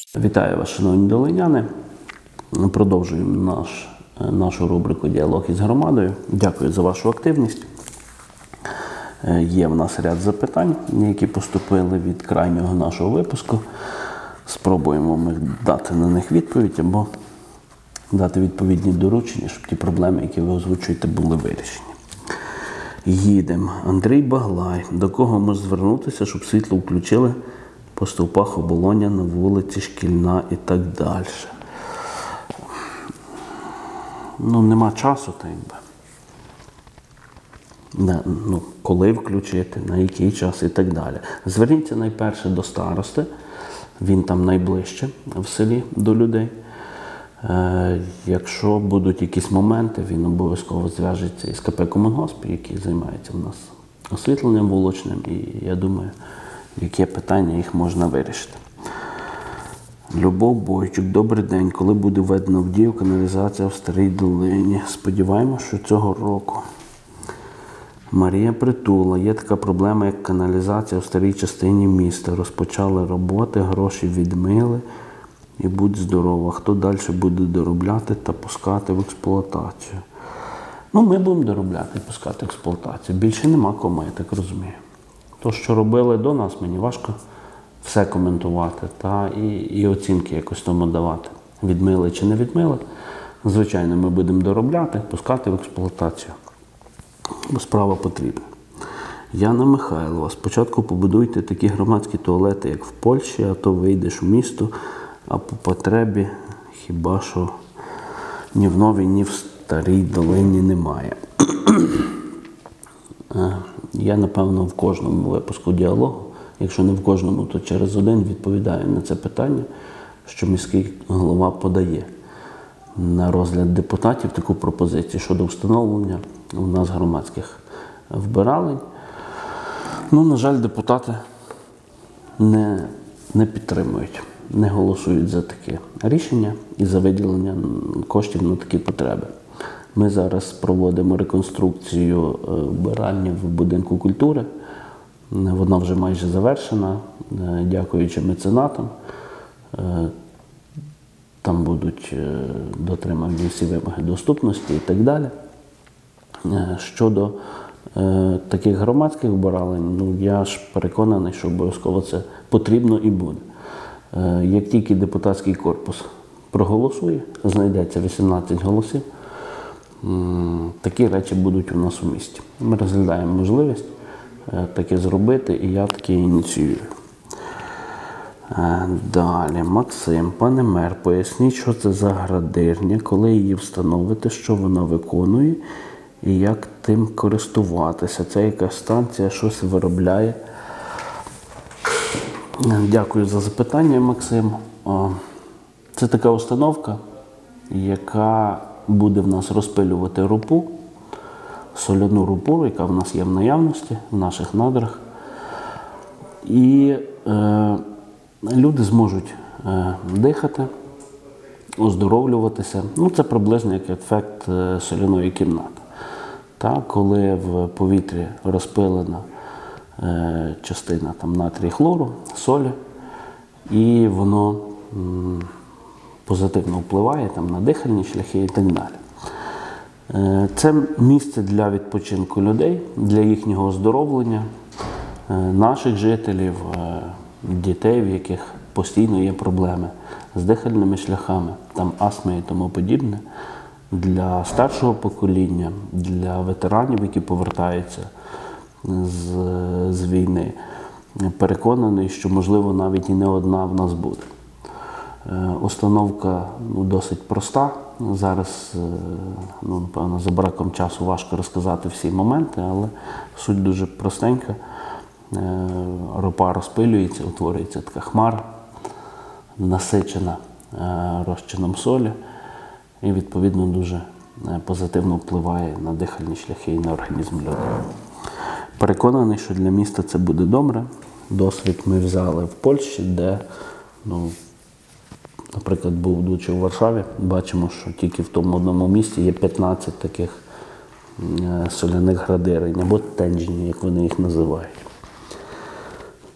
Вітаю вас, шановні долиняни. Продовжуємо нашу рубрику «Діалог із громадою». Дякую за вашу активність. Є в нас ряд запитань, які поступили від крайнього нашого випуску. Спробуємо ми дати на них відповідь або дати відповідні доручення, щоб ті проблеми, які ви озвучуєте, були вирішені. Їдемо. Андрій Баглай. До кого може звернутися, щоб світло включили по стовпах оболоня на вулиці Шкільна і так далі? Нема часу, так якби. Коли включити, на який час і так далі. Зверніться найперше до старости, він там найближче в селі до людей. Якщо будуть якісь моменти, він обов'язково зв'яжеться із КП «Комунгосп», який займається в нас освітленням вуличним, і я думаю, яке питання їх можна вирішити. Любов Бойчук. Добрий день. Коли буде введена в дію каналізація в Старій Долині? Сподіваємося, що цього року. Марія Притула. Є така проблема, як каналізація в старій частині міста. Розпочали роботи, гроші відмили і будь здорова. Хто далі буде доробляти та пускати в експлуатацію? Ми будемо доробляти і пускати в експлуатацію. Більше нема кому, я так розумію. То, що робили до нас, мені важко все коментувати і оцінки якось тому давати. Відмили чи не відмили. Звичайно, ми будемо доробляти, пускати в експлуатацію. Бо справа потрібна. Яна Михайлова. Спочатку побудуйте такі громадські туалети, як в Польщі, а то вийдеш в місто, а по потребі хіба що ні в Новій, ні в Старій Долині немає. Я, напевно, в кожному випуску діалогу, якщо не в кожному, то через один відповідаю на це питання, що міський голова подає на розгляд депутатів таку пропозицію щодо встановлення у нас громадських вбиралень. На жаль, депутати не підтримують, не голосують за таке рішення і за виділення коштів на такі потреби. Ми зараз проводимо реконструкцію вбиральні в будинку культури. Вона вже майже завершена, дякуючи меценатам. Там будуть дотримані всі вимоги доступності і так далі. Щодо таких громадських вбиралень, я ж переконаний, що обов'язково це потрібно і буде. Як тільки депутатський корпус проголосує, знайдеться 18 голосів, такі речі будуть у нас у місті. Ми розглядаємо можливість таке зробити, і я таке ініціюю. Далі. Максим. Пане мер, поясніть, що це за градирня, коли її встановити, що вона виконує і як тим користуватися. Це якась станція, щось виробляє. Дякую за запитання, Максим. Це така установка, яка буде в нас розпилювати рупу, соляну рупу, яка в нас є в наявності, в наших надрах. І люди зможуть дихати, оздоровлюватися. Це приблизно як ефект соляної кімнати. Коли в повітрі розпилена частина натрію хлору, солі, і воно позитивно впливає на дихальні шляхи і так далі. Це місце для відпочинку людей, для їхнього оздоровлення, наших жителів, дітей, в яких постійно є проблеми з дихальними шляхами, астма і тому подібне, для старшого покоління, для ветеранів, які повертаються з війни. Переконаний, що, можливо, навіть і не одна в нас буде. Установка досить проста. Зараз, напевно, за браком часу важко розказати всі моменти, але суть дуже простенька. Рупа розпилюється, утворюється така хмара, насичена розчином солі і, відповідно, дуже позитивно впливає на дихальні шляхи і на організм людей. Переконаний, що для міста це буде добре. Досвід ми взяли в Польщі, де, наприклад, будучи у Варшаві, бачимо, що тільки в тому одному місті є 15 таких соляних градирень, або тенджні, як вони їх називають.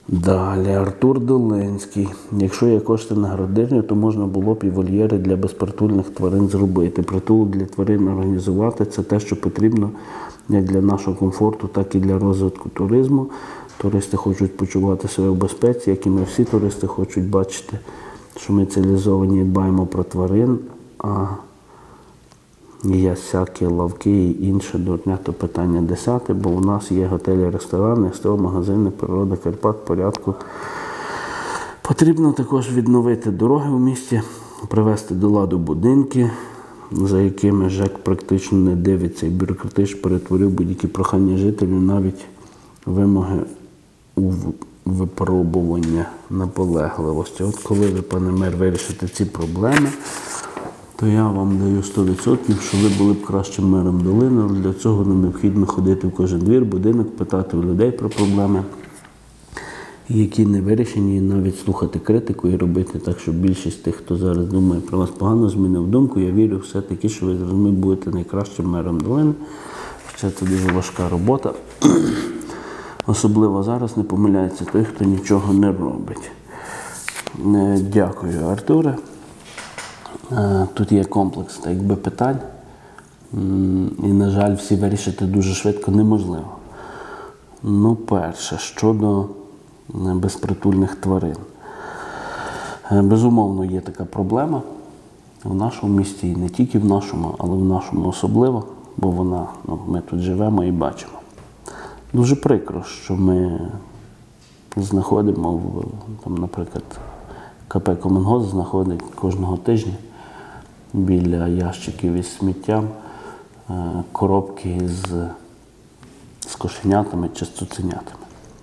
Далі Артур Долинський. Якщо є кошти на градирню, то можна було б і вольєри для безпритульних тварин зробити. Притулок для тварин організувати – це те, що потрібно як для нашого комфорту, так і для розвитку туризму. Туристи хочуть почувати себе в безпеці, як і ми всі туристи хочуть бачити, що ми цивілізовані і дбаємо про тварин, а є всякі лавки і інше дурня, то питання 10, бо у нас є готелі, ресторани, СТО, магазини, природа Карпат, порядку. Потрібно також відновити дороги в місті, привести до ладу будинки, за якими ЖЕК практично не дивиться і бюрократично перетворив будь-які прохання жителів, навіть вимоги у випробування наполегливості. От коли ви, пане мер, вирішите ці проблеми, то я вам даю 100%, що ви були б кращим мером долини, але для цього не необхідно ходити в кожен двір, будинок, питати у людей про проблеми, які не вирішені, і навіть слухати критику і робити так, щоб більшість тих, хто зараз думає про вас погано, змінив думку. Я вірю все-таки, що ви зрозуміли, будете найкращим мером долини. Хоча це дуже важка робота. Особливо зараз не помиляється той, хто нічого не робить. Дякую, Артуре. Тут є комплекс питань, і, на жаль, всі вирішити дуже швидко неможливо. Ну, перше, щодо безпритульних тварин. Безумовно, є така проблема в нашому місті, і не тільки в нашому, але в нашому особливо, бо ми тут живемо і бачимо. Дуже прикро, що ми знаходимо, наприклад, КП «Комунгос» знаходить кожного тижня біля ящиків із сміттям коробки з кошенятами чи з цуценятами.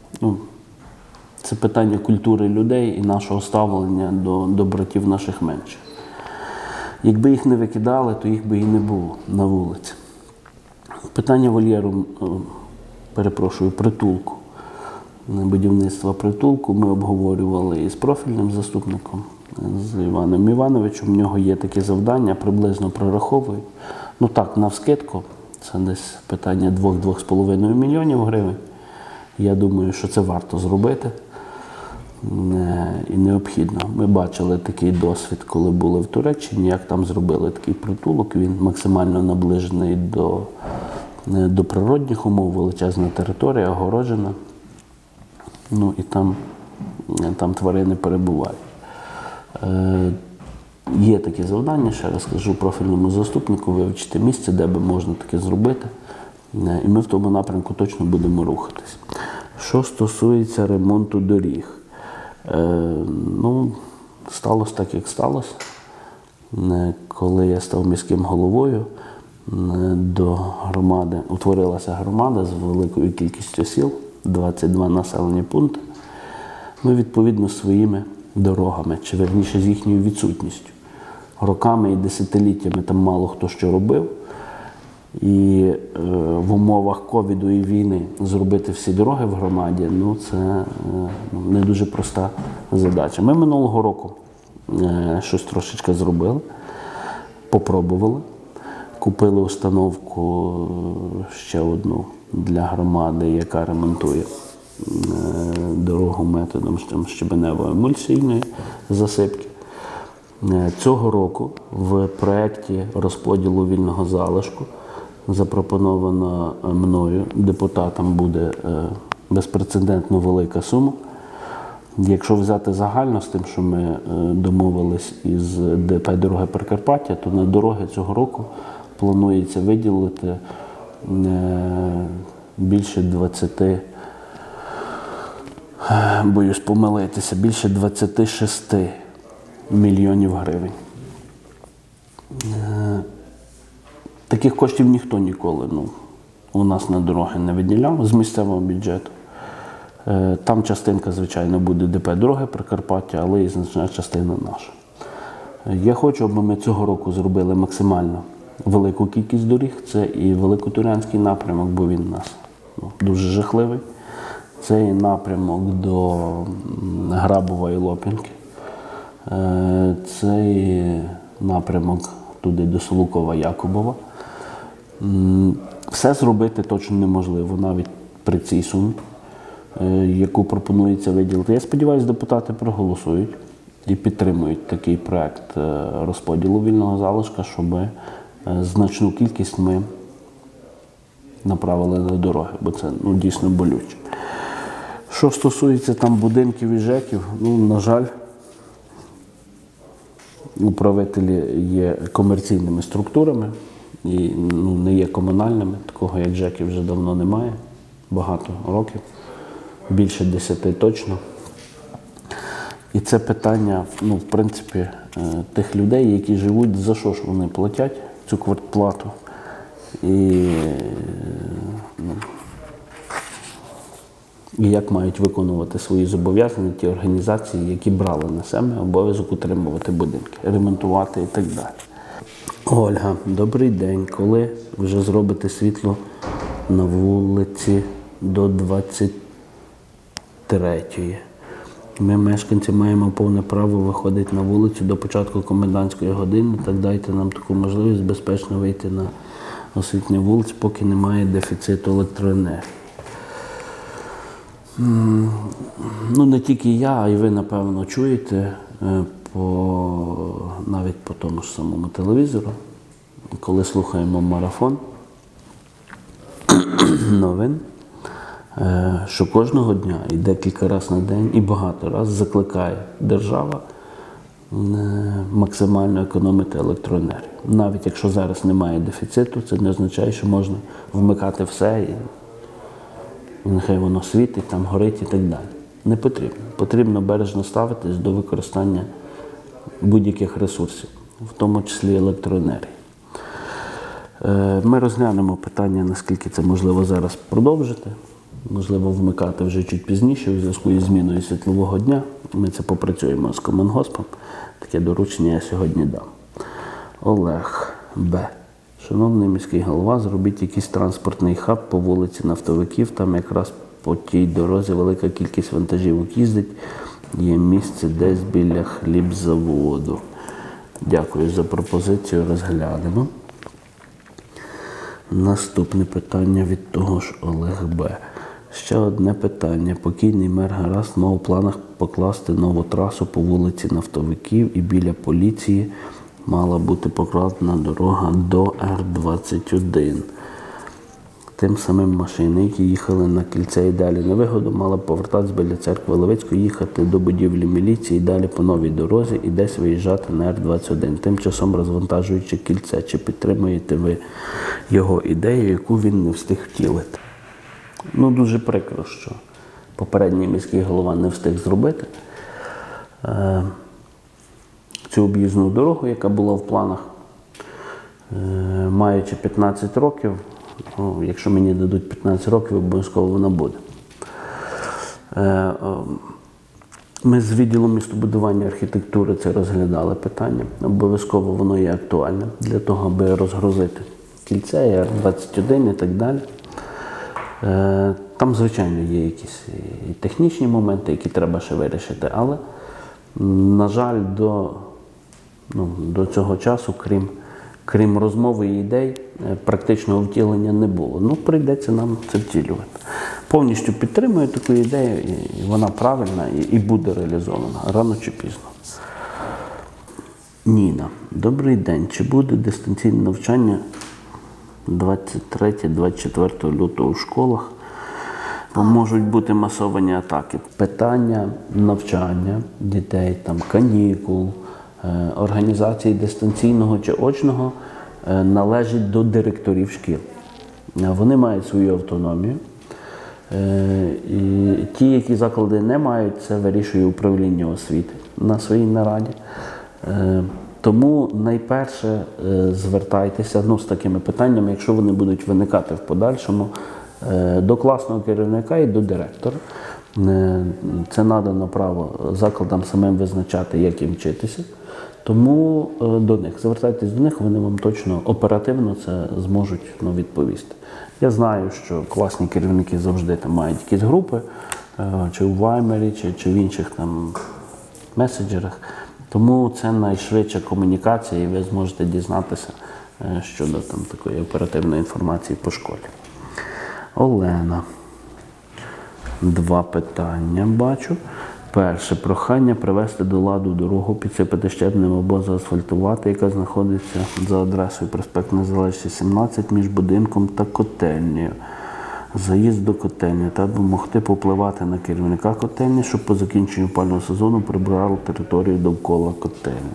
Це питання культури людей і нашого ставлення до братів наших менших. Якби їх не викидали, то їх би і не було на вулиці. Питання вольєру, притулку, будівництва притулку ми обговорювали із профільним заступником, з Іваном Івановичем. У нього є таке завдання, приблизно прораховують. Навскидку, це десь питання 2-2,5 мільйонів гривень. Я думаю, що це варто зробити і необхідно. Ми бачили такий досвід, коли були в Туреччині, як там зробили такий притулок. Він максимально наближений до природних умов, величезна територія, огороджена. І там тварини перебувають. Є такі завдання, ще раз кажу, профільному заступнику вивчити місце, де би можна таке зробити. І ми в тому напрямку точно будемо рухатись. Що стосується ремонту доріг. Сталося так, як сталося. Коли я став міським головою, до громади, утворилася громада з великою кількістю сіл, 22 населені пункти. Ми, відповідно, своїми дорогами, чи верніше з їхньою відсутністю, роками і десятиліттями там мало хто що робив. І в умовах ковіду і війни зробити всі дороги в громаді, це не дуже проста задача. Ми минулого року щось трошечки зробили, попробували. Купили установку ще одну для громади, яка ремонтує дорогу методом щебеневої емульсійної засипки. Цього року в проєкті розподілу вільного залишку запропоновано мною, депутатам, буде безпрецедентно велика сума. Якщо взяти загально з тим, що ми домовились із ДП «Дороги Прикарпаття», то на дороги цього року планується виділити більше 26 мільйонів гривень. Таких коштів ніхто ніколи у нас на дороги не виділяв з місцевого бюджету. Там частинка, звичайно, буде ДП «Дороги Прикарпаття», але і значна частина наша. Я хочу, аби ми цього року зробили максимально велику кількість доріг. Це і Великотурянський напрямок, бо він у нас дуже жахливий. Це і напрямок до Грабова і Лоп'янки. Це і напрямок туди до Солукова-Якубова. Все зробити точно неможливо, навіть при цій сумі. яку пропонується виділити. Я сподіваюся, депутати проголосують і підтримують такий проект розподілу вільного залишка, щоб значну кількість ми направили на дороги, бо це дійсно болюче. Що стосується там будинків і ЖЕКів, на жаль, управителі є комерційними структурами і не є комунальними. Такого, як ЖЕКів, вже давно немає, багато років, більше 10 точно. І це питання, в принципі, тих людей, які живуть, за що ж вони платять цю квартплату. І як мають виконувати свої зобов'язання ті організації, які брали на себе обов'язок утримувати будинки, ремонтувати і так далі. Ольга, добрий день. Коли вже зробите світло на вулиці до 23-ї? Ми, мешканці, маємо повне право виходити на вулицю до початку комендантської години. Так дайте нам таку можливість безпечно вийти на освітлення вулиць, поки немає дефіциту електроенергії. Не тільки я, а й ви, напевно, чуєте навіть по тому ж самому телевізору, коли слухаємо марафон новин, що кожного дня і декілька разів на день, і багато разів закликає держава максимально економити електроенергію. Навіть якщо зараз немає дефіциту, це не означає, що можна вмикати все і нехай воно світить, там горить і так далі. Не потрібно. Потрібно бережно ставитись до використання будь-яких ресурсів, в тому числі електроенергії. Ми розглянемо питання, наскільки це можливо зараз продовжити. Можливо, вмикати вже чуть пізніше, у зв'язку із зміною світлового дня. Ми це попрацюємо з Комунгоспом. Таке доручення я сьогодні дам. Олег Б. Шановний міський голова, зробіть якийсь транспортний хаб по вулиці Нафтовиків. Там якраз по тій дорозі велика кількість вантажівок їздить. Є місце десь біля хлібзаводу. Дякую за пропозицію, розглянемо. Наступне питання від того ж Олег Б. Ще одне питання. Покійний мер Гараст мав у планах покласти нову трасу по вулиці Нафтовиків, і біля поліції мала бути покладена дорога до Р-21. Тим самим машини, які їхали на Кільце і далі на Вигоду, мали повертатися біля церкви Левицької, їхати до будівлі міліції, далі по новій дорозі і десь виїжджати на Р-21, тим часом розвантажуючи Кільце. Чи підтримуєте ви його ідею, яку він не встиг втілити? Дуже прикро, що попередній міський голова не встиг зробити цю об'їзну дорогу, яка була в планах, маючи 15 років. Якщо мені дадуть 15 років, обов'язково вона буде. Ми з відділом містобудування і архітектури це розглядали питання. Обов'язково воно є актуальним для того, аби розгрузити Кільце, Р-21 і так далі. Там, звичайно, є якісь і технічні моменти, які треба ще вирішити, але, на жаль, до цього часу, крім розмови і ідей, практичного втілення не було. Прийдеться нам це втілювати. Повністю підтримую таку ідею, і вона правильна, і буде реалізована, рано чи пізно. Ніна, добрий день. Чи буде дистанційне навчання 23-24 лютого у школах? Бо можуть бути масовані атаки. Питання навчання дітей, канікул, організації дистанційного чи очного належить до директорів шкіл. Вони мають свою автономію. І ті, які заклади не мають, це вирішує управління освіти на своїй нараді. Тому найперше звертайтеся з такими питаннями, якщо вони будуть виникати в подальшому, до класного керівника і до директора. Це надано право закладам самим визначати, як їм вчитися. Тому звертайтесь до них, вони вам точно оперативно це зможуть відповісти. Я знаю, що класні керівники завжди мають якісь групи, чи в Ваймері, чи в інших меседжерах. Тому це найшвидша комунікація, і ви зможете дізнатися щодо такої оперативної інформації по школі. Олена. Два питання бачу. Перше. Прохання привести до ладу дорогу, підсипати щебнем або заасфальтувати, яка знаходиться за адресою проспект Незалежності, 17 між будинком та котельнею. Заїзд до котельні та допомогти попливати на керівника котельні, щоб по закінченню опалювального сезону прибрали територію довкола котельні.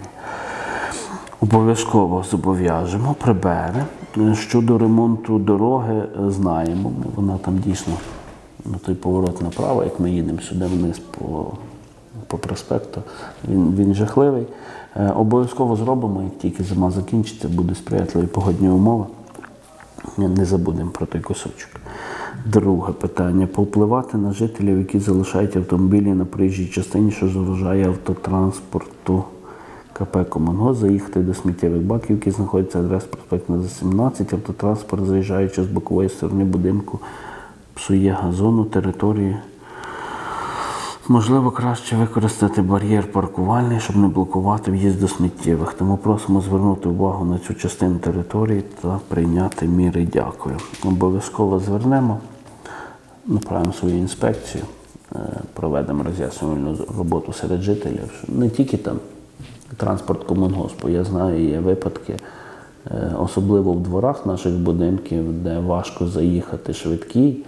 Обов'язково зобов'яжемо, прибере. Щодо ремонту дороги, знаємо, вона там дійсно, той поворот направо, як ми їдемо сюди вниз по проспекту, він жахливий. Обов'язково зробимо, як тільки зима закінчиться, буде сприятливі погодні умови. Не забудемо про той кусочок. Друге питання. Повпливати на жителів, які залишають автомобілі на проїжджій частині, що заважає автотранспорту. КП «Комунгос», заїхати до сміттєвих баків, які знаходяться адрес проспект Незалежності, 17. Автотранспорт, заїжджаючи з бокової сторони будинку, псує газону території. Можливо, краще використати бар'єр паркувальний, щоб не блокувати в'їзд до сміттєвих. Тому просимо звернути увагу на цю частину території та прийняти міри. Дякую. Обов'язково звернемо, направимо свою інспекцію, проведемо роз'яснювальну роботу серед жителів. Не тільки там транспорт Комунгоспу. Я знаю, є випадки, особливо в дворах наших будинків, де важко заїхати швидкій.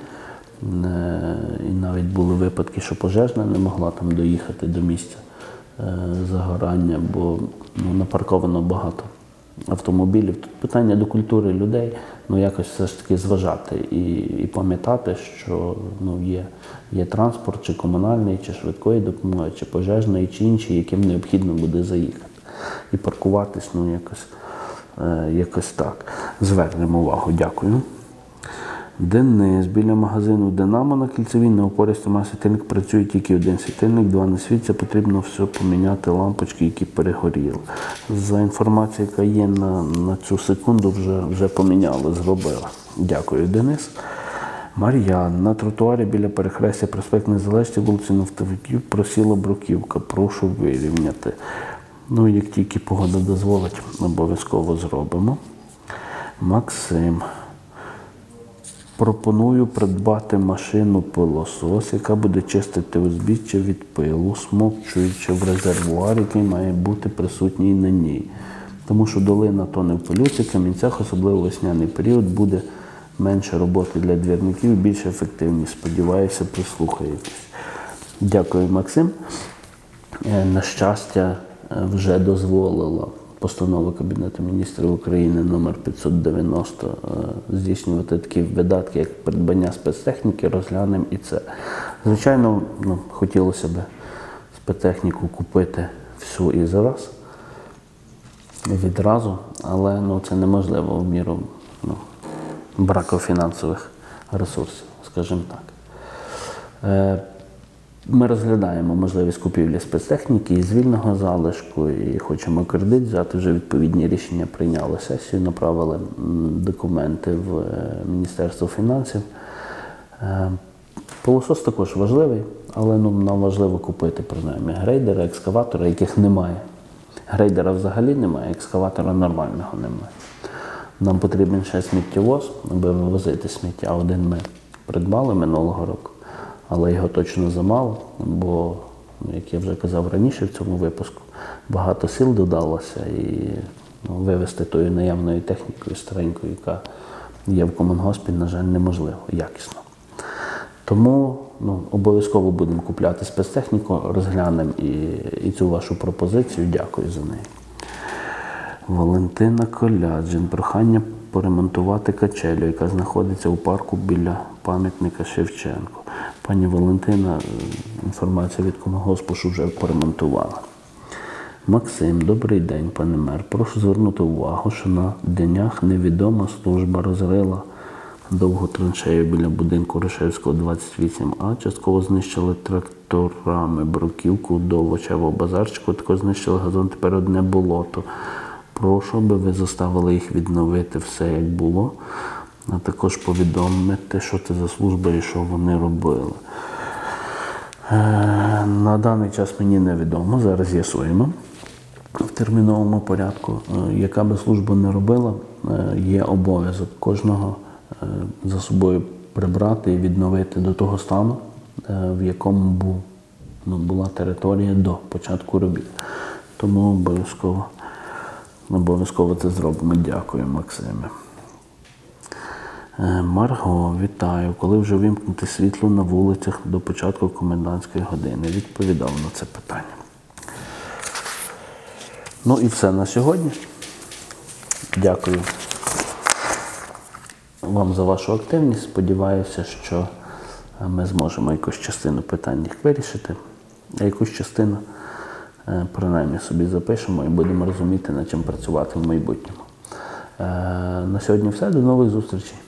І навіть були випадки, що пожежна не могла там доїхати до місця загорання, бо напарковано багато автомобілів. Тут питання до культури людей, якось все ж таки зважати і пам'ятати, що є транспорт, чи комунальний, чи швидкої допомоги, чи пожежної, чи інший, яким необхідно буде заїхати. І паркуватись, якось так. Звернемо увагу. Дякую. Денис. Біля магазину «Динамо» на Кільцевій на опорі стома світильник працює тільки один світильник, два не світяться, потрібно все поміняти, лампочки, які перегоріли. За інформацією, яка є на цю секунду, вже поміняли, зробили. Дякую, Денис. Мар'ян. На тротуарі біля перехрестя проспект Незалежності, вулиці Нафтовиків просіла бруківка. Прошу вирівняти. Як тільки погода дозволить, обов'язково зробимо. Максим. Пропоную придбати машину-пилосос, яка буде чистити узбіччя від пилу, смокчуючи в резервуар, який має бути присутній на ній. Тому що долина тоне в пилюці, камінцях, особливо весняний період, буде менше роботи для двірників, більш ефективність. Сподіваюся, прислухаєтесь. Дякую, Максим. На щастя, вже дозволила Постанова Кабінету міністрів України номер 590 здійснювати такі видатки, як придбання спецтехніки, розглянемо і це. Звичайно, хотілося б спецтехніку купити всю і зараз, відразу, але це неможливо в міру браку фінансових ресурсів, скажімо так. Ми розглядаємо можливість купівлі спецтехніки із вільного залишку і хочемо кредит взяти. Вже відповідні рішення прийняли сесію, направили документи в Міністерство фінансів. Пилосос також важливий, але нам важливо купити, принаймні, грейдера, екскаватора, яких немає. Грейдера взагалі немає, екскаватора нормального немає. Нам потрібен ще сміттєвоз, аби вивозити сміття. Один ми придбали минулого року. Але його точно замало, бо, як я вже казав раніше в цьому випуску, багато сил додалося і вивезти тою наявною технікою старенькою, яка є в Комунгоспі, на жаль, неможливо, якісно. Тому обов'язково будемо купляти спецтехніку, розглянемо і цю вашу пропозицію. Дякую за неї. Валентина Коляджин. Прохання поремонтувати качелю, яка знаходиться у парку біля пам'ятника Шевченку. Пані Валентина, інформація від Комунгоспу, що вже поремонтувала. Максим. Добрий день, пане мер. Прошу звернути увагу, що на днях невідома служба розрила довгу траншею біля будинку Ришевського, 28А. Частково знищили тракторами бруківку до овочевого базарчику, також знищили газон, тепер одне болото. Прошу, аби ви заставили їх відновити все, як було, а також повідомити, що це за служба і що вони робили. На даний час мені невідомо, зараз з'ясуємо в терміновому порядку. Яка би служба не робила, є обов'язок кожного за собою прибрати і відновити до того стану, в якому була територія до початку робіт. Тому обов'язково це зробимо. Дякую, Максиме. Марго, вітаю. Коли вже вимкнути світло на вулицях до початку комендантської години? Відповідав на це питання. Ну і все на сьогодні. Дякую вам за вашу активність. Сподіваюся, що ми зможемо якусь частину питань їх вирішити, а якусь частину принаймні собі запишемо і будемо розуміти, над чим працювати в майбутньому. На сьогодні все. До нових зустрічей.